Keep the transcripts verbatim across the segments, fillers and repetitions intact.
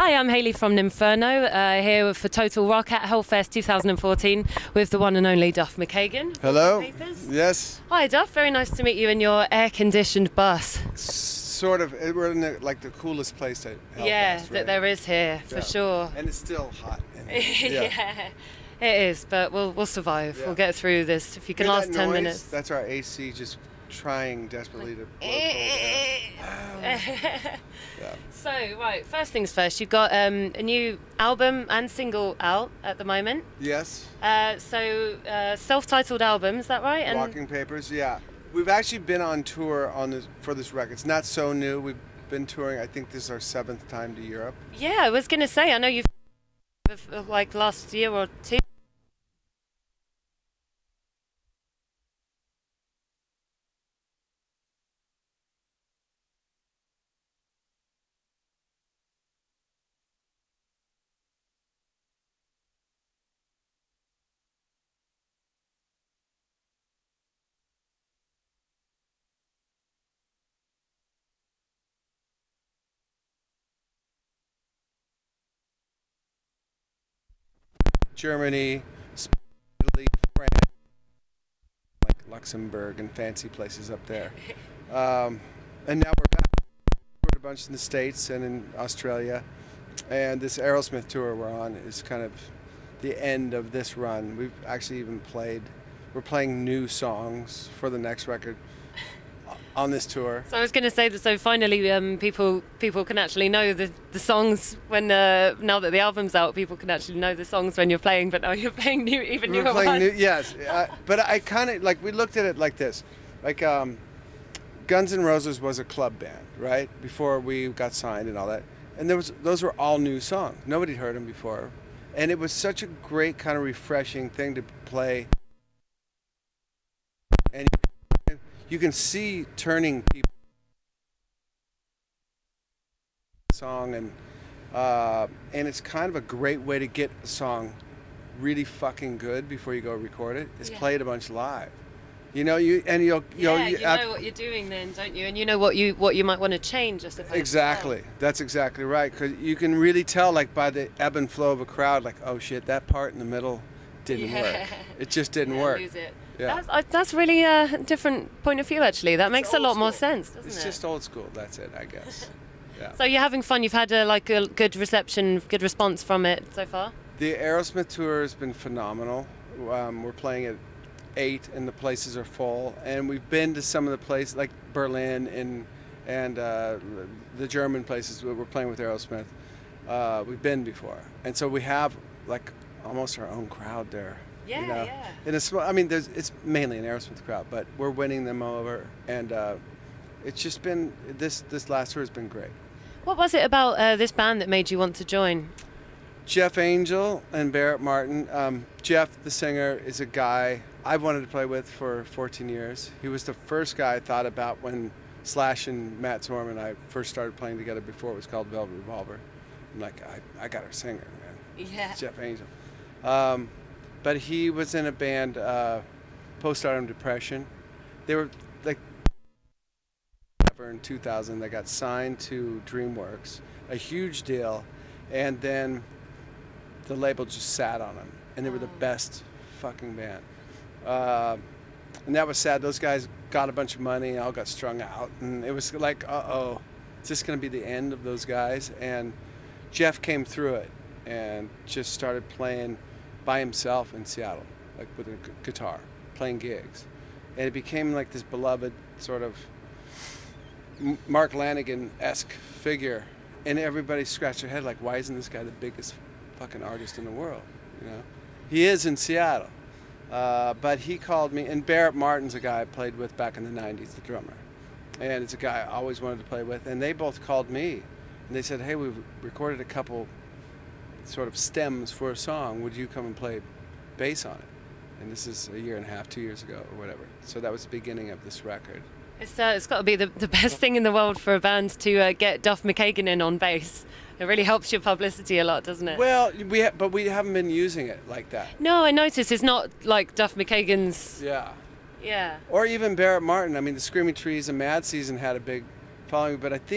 Hi, I'm Hayley from Nympherno, uh, here for TotalRock at Hellfest two thousand fourteen with the one and only Duff McKagan. Hello. Yes. Hi, Duff. Very nice to meet you in your air-conditioned bus. Sort of. We're in the, like the coolest place at Hellfest. Yeah, right? that there is here for yeah. sure. And it's still hot. yeah. yeah, it is. But we'll we'll survive. Yeah. We'll get through this. If you can Hear last that ten noise? minutes. That's our A C just trying desperately to blow yeah. So, right, first things first, you've got um, a new album and single out at the moment. Yes. Uh, so, uh, self-titled album, is that right? And Walking Papers, yeah. We've actually been on tour on this for this record. It's not so new. We've been touring, I think this is our seventh time to Europe. Yeah, I was going to say, I know you've like last year or two. Germany, Spain, Italy, France, like Luxembourg and fancy places up there. Um, and now we're back. We're a bunch in the States and in Australia. And this Aerosmith tour we're on is kind of the end of this run. We've actually even played, we're playing new songs for the next record on this tour. So I was going to say that. So finally, um, people people can actually know the the songs when uh, now that the album's out. People can actually know the songs when you're playing. But now you're playing new, even we're newer playing ones. New, yes, uh, but I kind of like we looked at it like this, like um, Guns N' Roses was a club band, right? Before we got signed and all that, and there was those were all new songs. Nobody heard them before, and it was such a great kind of refreshing thing to play. And you You can see turning people song and uh, and it's kind of a great way to get a song really fucking good before you go record it. Is yeah. play it a bunch live, you know. You and you'll you yeah, know, you, you know what you're doing then, don't you? And you know what you what you might want to change. I suppose. Exactly, well. That's exactly right. Because you can really tell, like by the ebb and flow of a crowd, like oh shit, that part in the middle didn't yeah. work. It just didn't yeah, work. Lose it. Yeah. That's, uh, that's really a different point of view, actually. That it's makes a lot school. more sense, doesn't it's it? It's just old school. That's it, I guess. Yeah. So you're having fun. You've had a, like a good reception, good response from it so far. The Aerosmith tour has been phenomenal. Um, we're playing at eight, and the places are full. And we've been to some of the places like Berlin and and uh, the German places where we're playing with Aerosmith. Uh, we've been before, and so we have like almost our own crowd there. Yeah, you know? yeah. In a small, I mean, there's, it's mainly an Aerosmith crowd, but we're winning them over, and uh, it's just been this this last tour has been great. What was it about uh, this band that made you want to join? Jeff Angel and Barrett Martin. Um, Jeff, the singer, is a guy I've wanted to play with for fourteen years. He was the first guy I thought about when Slash and Matt Sorum and I first started playing together before it was called Velvet Revolver. I'm like, I, I got our singer, man. Yeah. It's Jeff Angel. Um, But he was in a band, uh, Postpartum Depression. They were like in two thousand. They got signed to DreamWorks, a huge deal, and then the label just sat on them, and they were the best fucking band. Uh, and that was sad. Those guys got a bunch of money, all got strung out, and it was like, uh-oh, is this going to be the end of those guys? And Jeff came through it and just started playing by himself in Seattle, like with a guitar, playing gigs. And it became like this beloved sort of Mark Lanigan-esque figure. And everybody scratched their head like, why isn't this guy the biggest fucking artist in the world? You know, he is in Seattle. Uh, but he called me, and Barrett Martin's a guy I played with back in the nineties, the drummer. And it's a guy I always wanted to play with. And they both called me, and they said, hey, we've recorded a couple sort of stems for a song, would you come and play bass on it? And this is a year and a half, two years ago or whatever. So that was the beginning of this record. It's, uh, it's got to be the, the best thing in the world for a band to uh, get Duff McKagan in on bass. It really helps your publicity a lot, doesn't it? Well, we ha but we haven't been using it like that. No, I noticed it's not like Duff McKagan's... Yeah. Yeah. Or even Barrett Martin. I mean, the Screaming Trees and Mad Season had a big following, but I think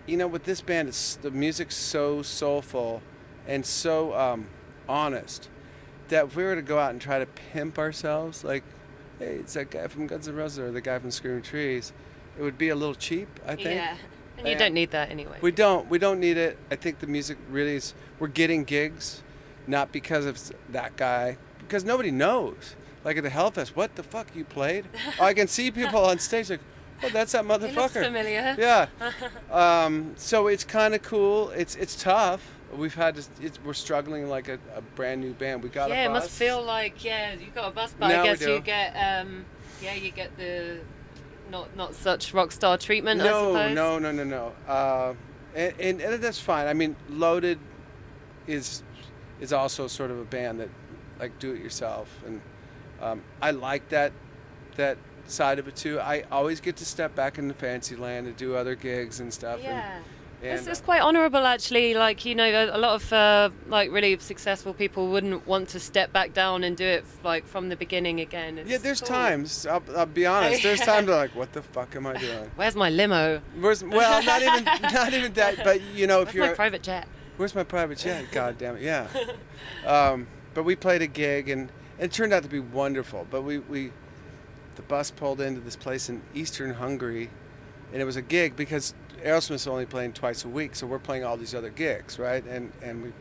you know, with this band, it's the music's so soulful and so um, honest that if we were to go out and try to pimp ourselves, like, hey, it's that guy from Guns N' Roses or the guy from Screaming Trees, it would be a little cheap, I think. Yeah, and you and don't need that anyway. We don't. We don't need it. I think the music really is. We're getting gigs, not because of that guy, because nobody knows. Like at the Hellfest, what the fuck you played? Oh, I can see people on stage like, oh, that's that motherfucker. He looks familiar. Yeah. um, so it's kind of cool. It's it's tough. We've had to, it's, we're struggling like a, a brand new band. We got yeah, a bus. it must feel like, yeah, you got a bus, but Now I we guess do. you get, um, yeah, you get the not not such rock star treatment. I No, suppose. no, no, no, no. Uh, and, and and that's fine. I mean, Loaded is is also sort of a band that like do it yourself, and um, I like that that side of it too. I always get to step back into Fantasyland and do other gigs and stuff. Yeah. And, It's, and, it's uh, quite honourable, actually. Like, you know, a, a lot of uh, like really successful people wouldn't want to step back down and do it like from the beginning again. It's yeah, there's cool. times. I'll, I'll be honest. There's times I'm like, what the fuck am I doing? Where's my limo? Where's, well, not even not even that. But you know, if Where's you're my private jet? Where's my private jet? God damn it, yeah. Um, but we played a gig, and it turned out to be wonderful. But we, we, the bus pulled into this place in eastern Hungary, and it was a gig because Aerosmith's only playing twice a week, so we're playing all these other gigs, right? And and we,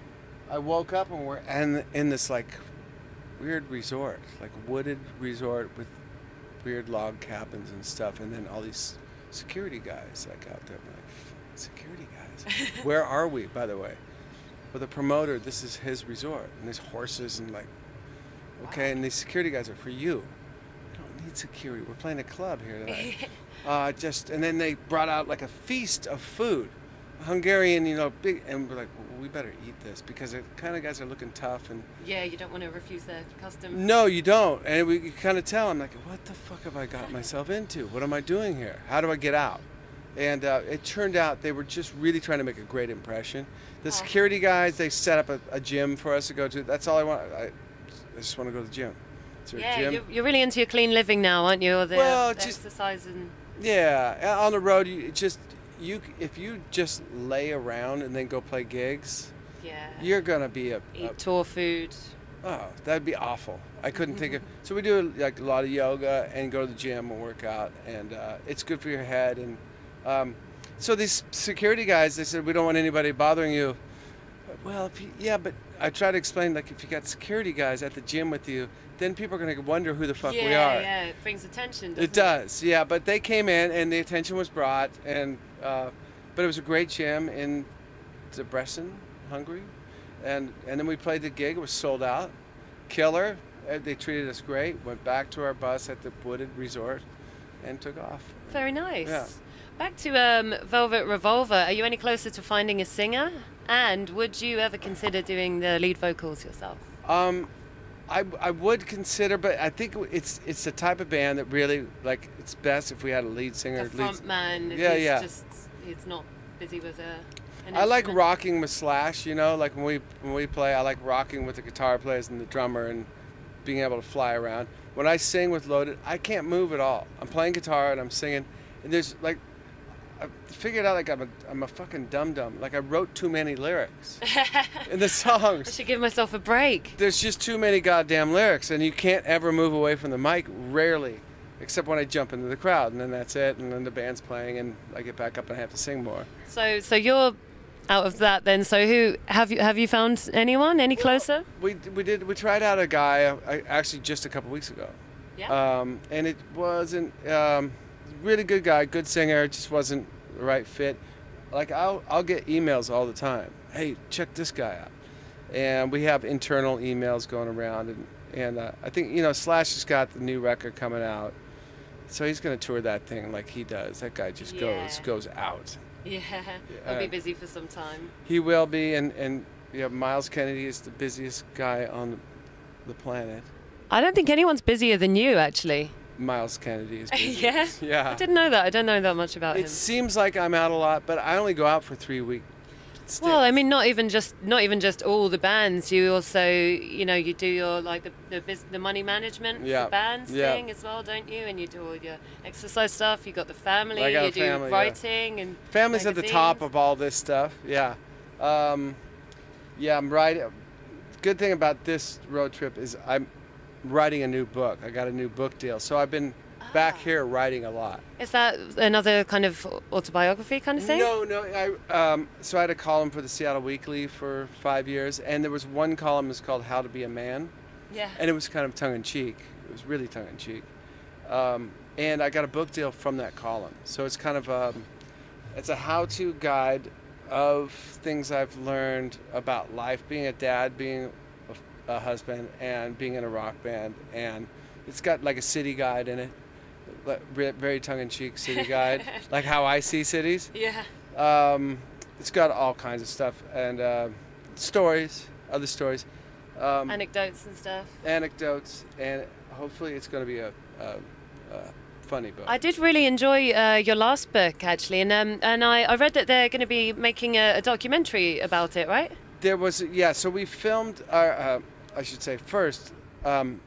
I woke up and we're in, in this like weird resort, like wooded resort with weird log cabins and stuff, and then all these security guys like out there. We're like, security guys, where are we, by the way? Well, the promoter, this is his resort, and there's horses and like, okay, and these security guys are for you. We don't need security. We're playing a club here tonight. uh, just and then they brought out like a feast of food, Hungarian, you know, big, and we're like, well, we better eat this because the kind of guys are looking tough and. Yeah, you don't want to refuse their custom. No, you don't, and we kind of tell them like, what the fuck have I got myself into? What am I doing here? How do I get out? And uh, it turned out they were just really trying to make a great impression. The security guys, they set up a, a gym for us to go to. That's all I want. I, I just want to go to the gym. Is there a Yeah, gym? you're, you're really into your clean living now, aren't you? Or the, Well, the just- exercise and. Yeah, on the road, you just you if you just lay around and then go play gigs, Yeah. you're gonna be a, a Eat tour food. oh, that'd be awful. I couldn't think of. So we do like a lot of yoga and go to the gym and work out, and uh, it's good for your head. And um, so these security guys, they said we don't want anybody bothering you. Well, if you, yeah, but I try to explain like if you got security guys at the gym with you, then people are gonna wonder who the fuck yeah, we are. yeah, it brings attention. Doesn't It does, yeah. But they came in and the attention was brought, and uh, but it was a great gym in Debrecen, Hungary, and and then we played the gig. It was sold out, killer. Uh, They treated us great. Went back to our bus at the wooded resort, and took off. Very nice. Yeah. Back to um, Velvet Revolver. Are you any closer to finding a singer? And would you ever consider doing the lead vocals yourself? Um, I, I would consider, but I think it's it's the type of band that really like it's best if we had a lead singer. The lead, front man. Yeah, he's yeah. Just he's not busy with a. An I like instrument. rocking with Slash, you know, like when we when we play, I like rocking with the guitar players and the drummer and being able to fly around. When I sing with Loaded, I can't move at all. I'm playing guitar and I'm singing, and there's like, I figured out like I'm a I'm a fucking dum dum. Like I wrote too many lyrics in the I songs. should give myself a break. There's just too many goddamn lyrics, and you can't ever move away from the mic. Rarely, except when I jump into the crowd, and then that's it. And then the band's playing, and I get back up and I have to sing more. So so you're out of that then. So who have you have you found anyone any closer? We we did we tried out a guy uh, I, actually just a couple weeks ago. Yeah. Um, and it wasn't um, really good guy, good singer, just wasn't the right fit. Like I'll I'll get emails all the time. Hey, check this guy out. And we have internal emails going around, and and uh, I think you know Slash has got the new record coming out, so he's gonna tour that thing like he does. That guy just Yeah. goes goes out. Yeah. I'll be busy for some time. He will be, and and yeah, Miles Kennedy is the busiest guy on the planet. I don't think anyone's busier than you, actually. Miles Kennedy is busy. Yeah? Yeah. I didn't know that. I don't know that much about It him. seems like I'm out a lot, but I only go out for three week, sticks. Well, I mean, not even just not even just all the bands. You also, you know, you do your like the the, biz, the money management Yeah. for bands Yeah. thing as well, don't you? And you do all your exercise stuff. You got the family. I got you a do family, yeah. writing and Family's at the top magazines. of all this stuff. Yeah. Um, yeah, I'm writing. Good thing about this road trip is I'm writing a new book. I got a new book deal, so I've been back Ah. here writing a lot. Is that another kind of autobiography kind of thing? No, no. I um, so I had a column for the Seattle Weekly for five years, and there was one column that's called "How to Be a Man," Yeah. and it was kind of tongue in cheek. It was really tongue in cheek, um, and I got a book deal from that column. So it's kind of um, it's a how-to guide of things I've learned about life, being a dad, being a, a husband, and being in a rock band. And it's got like a city guide in it, like, re- very tongue-in-cheek city guide, like how I see cities. Yeah. Um, it's got all kinds of stuff and uh, stories, other stories, um, Anecdotes and stuff. anecdotes, and hopefully it's going to be a, a, a funny book. I did really enjoy uh, your last book, actually, and um, and I, I read that they're going to be making a, a documentary about it, right? There was, yeah, so we filmed our, uh, I should say first, um,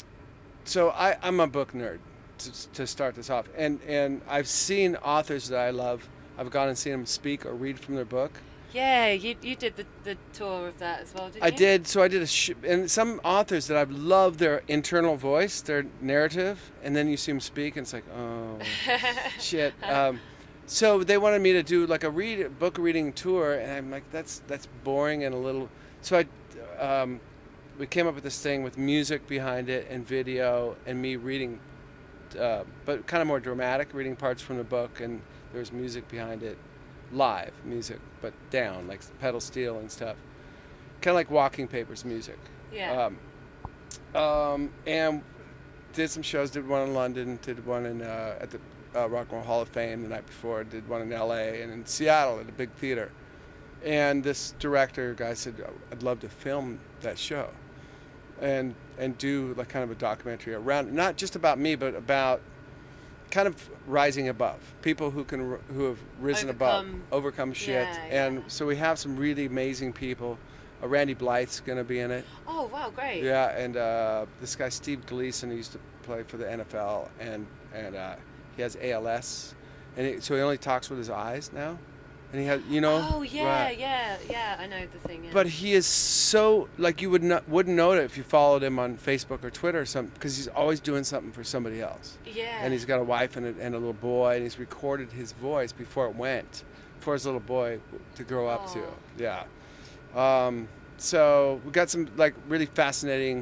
so I, I'm a book nerd to, to start this off, and, and I've seen authors that I love. I've gone and seen them speak or read from their book. Yeah, you you did the, the tour of that as well, didn't I you? did, so I did a, sh- and some authors that I've loved their internal voice, their narrative, and then you see them speak, and it's like, oh, shit. Um, so they wanted me to do like a read book reading tour, and I'm like, that's that's boring and a little. So I, um, we came up with this thing with music behind it and video and me reading, uh, but kind of more dramatic, reading parts from the book, and there was music behind it, live music, but down, like pedal steel and stuff, kind of like Walking Papers music. Yeah. Um, um, and did some shows. Did one in London. Did one in uh, at the uh, Rock and Roll Hall of Fame the night before. Did one in L A and in Seattle at a big theater. And this director guy said, "I'd love to film that show, and and do like kind of a documentary around, not just about me, but about kind of rising above, people who can who have risen Overcome. above, overcome shit." Yeah, and yeah. so we have some really amazing people. Uh, Randy Blythe's going to be in it. Oh wow, great. Yeah, and uh, this guy Steve Gleason, who used to play for the N F L, and and uh, he has A L S, and he, so he only talks with his eyes now, and he has, you know. Oh yeah, right. yeah, yeah. I know the thing. Yeah. But he is so, like, you would not wouldn't know it if you followed him on Facebook or Twitter or something, because he's always doing something for somebody else. yeah. And he's got a wife and a, and a little boy, and he's recorded his voice before it went for his little boy to grow up Aw. to. Yeah. Um, so we got some like really fascinating,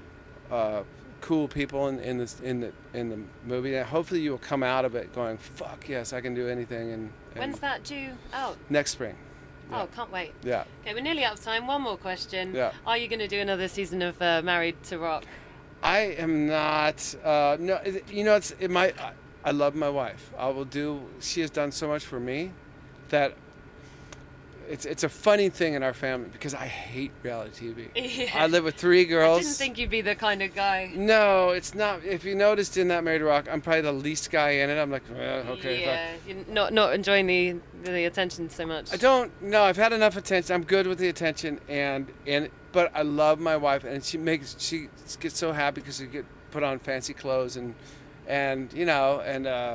uh, cool people in, in this in the in the movie. And hopefully you will come out of it going, "Fuck yes, I can do anything." And, and When's that due out? next spring. Oh, can't wait. Yeah. Okay, we're nearly out of time. One more question. Yeah. Are you going to do another season of uh, Married to Rock? I am not. Uh, no, it, you know, it's it might. I, I love my wife. I will do. She has done so much for me, that it's it's a funny thing in our family because I hate reality T V. Yeah. I live with three girls. I didn't think you'd be the kind of guy. No, it's not. If you noticed in that Married to Rock, I'm probably the least guy in it. I'm like, well, okay. fine. Yeah, you're not not enjoying the the attention so much. I don't. No, I've had enough attention. I'm good with the attention, and and but I love my wife, and she makes she gets so happy because she get put on fancy clothes and and you know and uh,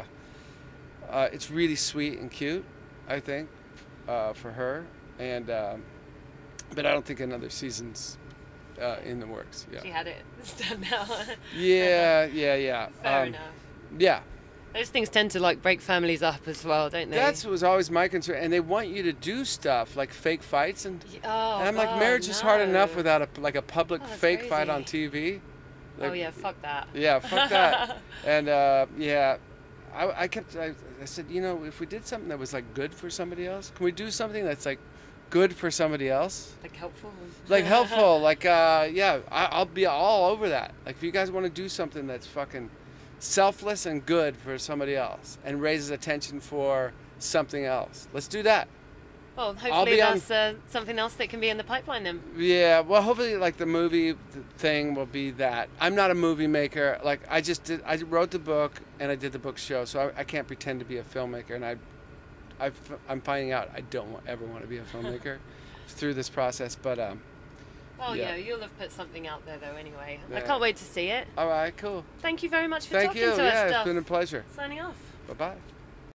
uh, it's really sweet and cute, I think, uh, for her. And um, but I don't think another season's uh, in the works. Yeah. She had it. It's done now. Yeah, yeah, yeah. Fair Um, enough. Yeah. Those things tend to like break families up as well, don't they? That was always my concern, and they want you to do stuff like fake fights, and, Y- Oh, and I'm like, God, marriage is hard no. enough without a like a public Oh, that's fake fight crazy. on T V. Like, Oh yeah, fuck that. Yeah, fuck that. And uh, yeah, I, I kept I, I said, you know, if we did something that was like good for somebody else, can we do something that's like good for somebody else? Like helpful. Like helpful, like uh, yeah, I, I'll be all over that. Like if you guys want to do something that's fucking selfless and good for somebody else and raises attention for something else, let's do that. Well, I'll hopefully be on- that's uh, something else that can be in the pipeline then. Yeah, well, hopefully, like the movie th- thing will be that. I'm not a movie maker. Like I just did, I wrote the book and I did the book show, so I, I can't pretend to be a filmmaker. And I I've, I'm finding out I don't want, ever want to be a filmmaker through this process, but um, Oh yeah. yeah, you'll have put something out there though anyway. Yeah. I can't wait to see it. All right, cool. Thank you very much for Thank talking you. to Yeah, us, it's Duff. been a pleasure. Signing off. Bye bye.